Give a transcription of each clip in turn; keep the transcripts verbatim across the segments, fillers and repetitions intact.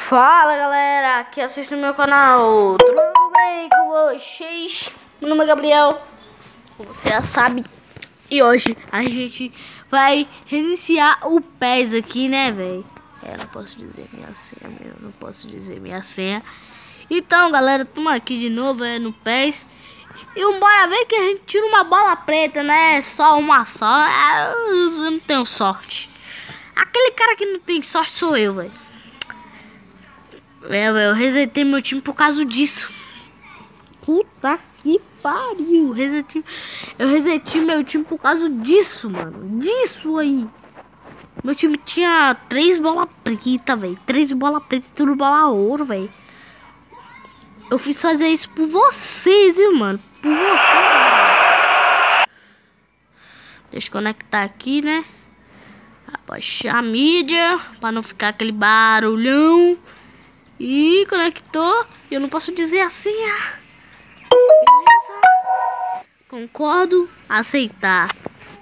Fala galera, aqui assiste no meu canal, tudo bem com vocês? Meu nome é Gabriel, como você já sabe. E hoje a gente vai reiniciar o P E S aqui, né, velho? É, não posso dizer minha senha mesmo, não posso dizer minha senha. Então galera, estamos aqui de novo é, no P E S. E bora ver que a gente tira uma bola preta, né? Só uma só, eu não tenho sorte. Aquele cara que não tem sorte sou eu, velho. É, eu resetei meu time por causa disso. Puta que pariu. Resetei, eu resetei meu time por causa disso, mano. Disso aí. Meu time tinha três bolas pretas, velho. Três bolas pretas e tudo bola ouro, velho. Eu fiz fazer isso por vocês, viu, mano? Por vocês, mano. Deixa eu conectar aqui, né? Abaixar a mídia pra não ficar aquele barulhão. E conectou. Eu não posso dizer assim. Beleza. Concordo. Aceitar.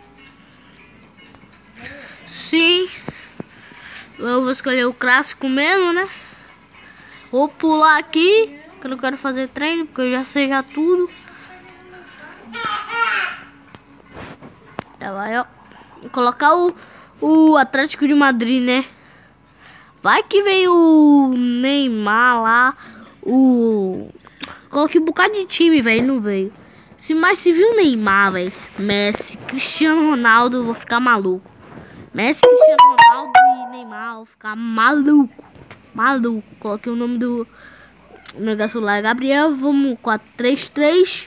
Sim. Eu vou escolher o clássico mesmo, né? Vou pular aqui. Que eu não quero fazer treino. Porque eu já sei já tudo. Já vai, ó. Vou colocar o, o Atlético de Madrid, né? Vai que vem o Neymar lá, o... Coloquei um bocado de time, velho, não veio. Se mais se viu o Neymar, velho, Messi, Cristiano Ronaldo, eu vou ficar maluco. Messi, Cristiano Ronaldo e Neymar, eu vou ficar maluco. Maluco. Coloquei o nome do negócio lá, Gabriel, vamos quatro três três.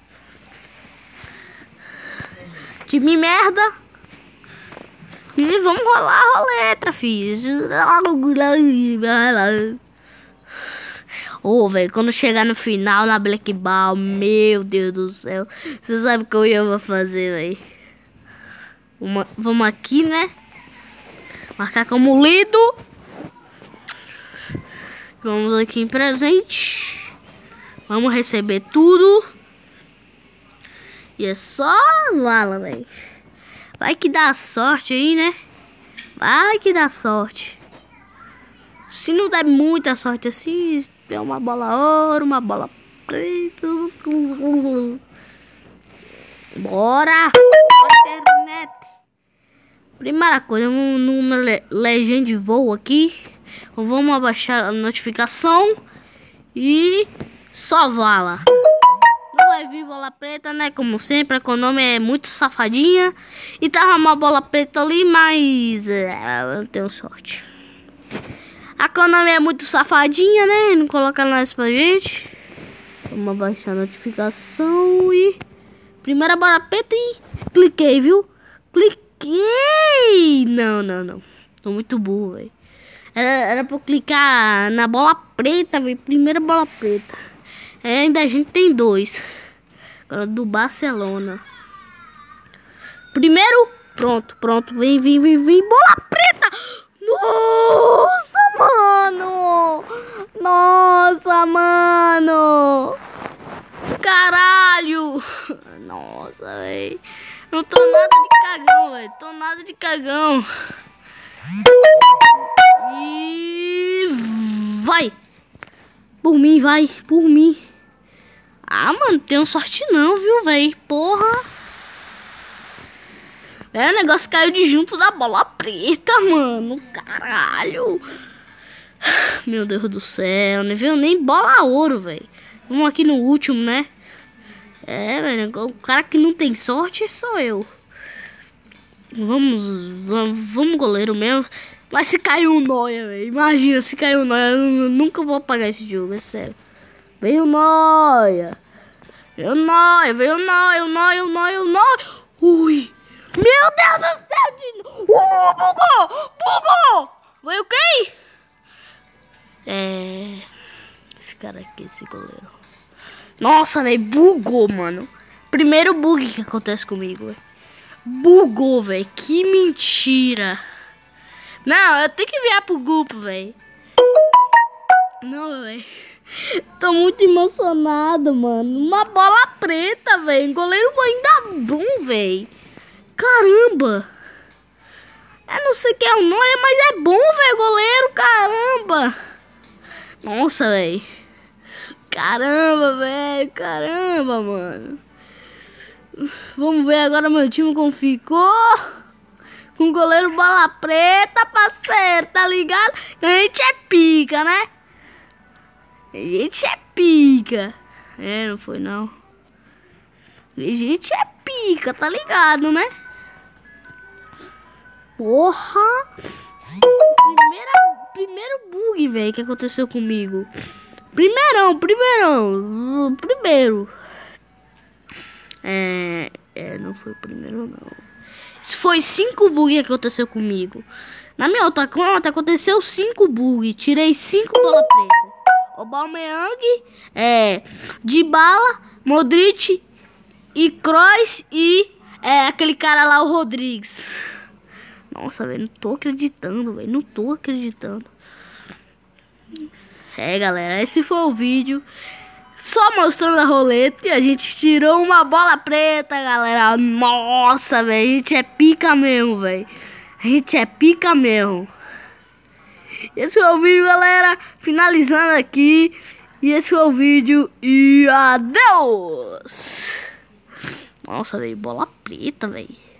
Time merda. E vamos rolar a roleta, filho. Ô, oh, velho, quando chegar no final na Black Ball, meu Deus do céu. Você sabe o que eu ia fazer, velho? Uma, vamos aqui, né? Marcar como lido. Vamos aqui em presente. Vamos receber tudo. E é só vala, velho. Vai que dá sorte aí, né? Vai que dá sorte. Se não der muita sorte assim, é uma bola ouro, uma bola preta. Bora! Bora, internet! Primeira coisa, vamos numa legenda voo aqui. Vamos abaixar a notificação. E só vala. Vai vir bola preta, né? Como sempre, a Konami é muito safadinha. E tava uma bola preta ali, mas é, eu não tenho sorte. A Konami é muito safadinha, né? Não coloca nada pra gente. Vamos abaixar a notificação e... Primeira bola preta e... Cliquei, viu? Cliquei! Não, não, não. Tô muito burro, velho. Era, era pra eu clicar na bola preta, velho. Primeira bola preta. É, ainda a gente tem dois. Agora do Barcelona. Primeiro. Pronto, pronto. Vem, vem, vem, vem. Bola preta. Nossa, mano. Nossa, mano. Caralho. Nossa, velho. Não tô nada de cagão, velho. Tô nada de cagão. E... Vai. Por mim, vai. Por mim. Ah, mano, tenho sorte não, viu, velho? Porra. É, o negócio caiu de junto da bola preta, mano. Caralho. Meu Deus do céu. Não veio nem bola ouro, velho. Vamos aqui no último, né? É, velho. O cara que não tem sorte sou eu. Vamos, vamos, vamos goleiro mesmo. Mas se caiu o Noia, velho. Imagina se caiu o Noia. Eu nunca vou apagar esse jogo, é sério. Veio o Noia. Veio o Noia, veio o Noia, o Noia, o Noia, o Noia. Ui. Meu Deus do céu. De... Uh, bugou. Bugou. Veio quem? É... Esse cara aqui, esse goleiro. Nossa, velho. Bugou, mano. Primeiro bug que acontece comigo, velho. Bugou, velho. Que mentira. Não, eu tenho que enviar pro grupo, velho. Não, velho. Tô muito emocionado, mano. Uma bola preta, velho. Goleiro ainda bom, velho. Caramba. Eu não sei quem é o nome, mas é bom, velho, goleiro. Caramba. Nossa, velho. Caramba, velho. Caramba, mano. Vamos ver agora meu time como ficou. Com o goleiro bola preta, parceiro, tá ligado? A gente é pica, né? A gente é pica. É, não foi não. A gente é pica, tá ligado, né? Porra! Primeira, primeiro bug, velho, que aconteceu comigo. Primeirão, primeirão. Primeiro. É, é, não foi o primeiro, não. Isso foi cinco bugs que aconteceu comigo. Na minha outra conta aconteceu cinco bugs. Tirei cinco bola preta. Aubameyang, é, Dybala, Modric e Kroos e é, aquele cara lá, o Rodrigues. Nossa, velho, não tô acreditando, velho. Não tô acreditando. É, galera, esse foi o vídeo. Só mostrando a roleta e a gente tirou uma bola preta, galera. Nossa, velho, a gente é pica mesmo, velho. A gente é pica mesmo. Esse foi o vídeo, galera. Finalizando aqui. E esse foi o vídeo. E adeus. Nossa, velho, bola preta, velho.